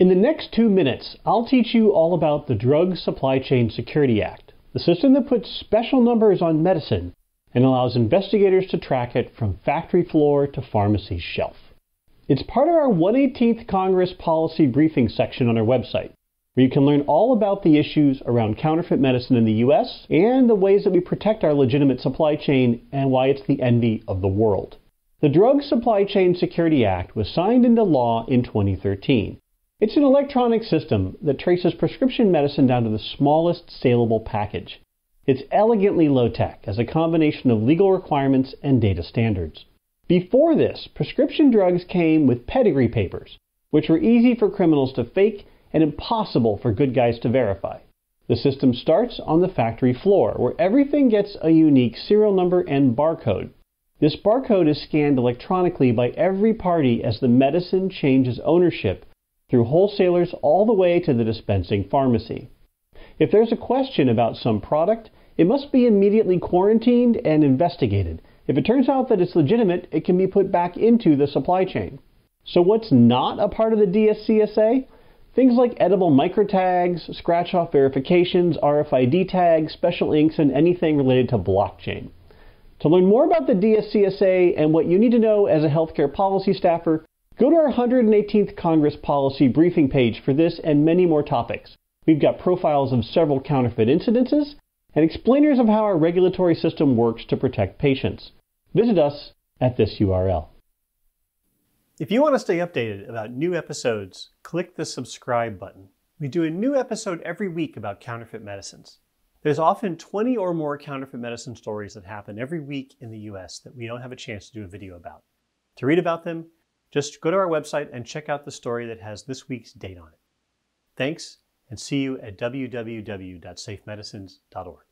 In the next 2 minutes, I'll teach you all about the Drug Supply Chain Security Act, the system that puts special numbers on medicine and allows investigators to track it from factory floor to pharmacy shelf. It's part of our 118th Congress Policy Briefing section on our website, where you can learn all about the issues around counterfeit medicine in the U.S. and the ways that we protect our legitimate supply chain and why it's the envy of the world. The Drug Supply Chain Security Act was signed into law in 2013. It's an electronic system that traces prescription medicine down to the smallest saleable package. It's elegantly low-tech as a combination of legal requirements and data standards. Before this, prescription drugs came with pedigree papers, which were easy for criminals to fake and impossible for good guys to verify. The system starts on the factory floor, where everything gets a unique serial number and barcode. This barcode is scanned electronically by every party as the medicine changes ownership through wholesalers all the way to the dispensing pharmacy. If there's a question about some product, it must be immediately quarantined and investigated. If it turns out that it's legitimate, it can be put back into the supply chain. So what's not a part of the DSCSA? Things like edible microtags, scratch-off verifications, RFID tags, special inks, and anything related to blockchain. To learn more about the DSCSA and what you need to know as a healthcare policy staffer, go to our 118th Congress Policy Briefing page for this and many more topics. We've got profiles of several counterfeit incidences and explainers of how our regulatory system works to protect patients. Visit us at this URL. If you want to stay updated about new episodes, click the subscribe button. We do a new episode every week about counterfeit medicines. There's often 20 or more counterfeit medicine stories that happen every week in the US that we don't have a chance to do a video about. To read about them, just go to our website and check out the story that has this week's date on it. Thanks, and see you at www.safemedicines.org.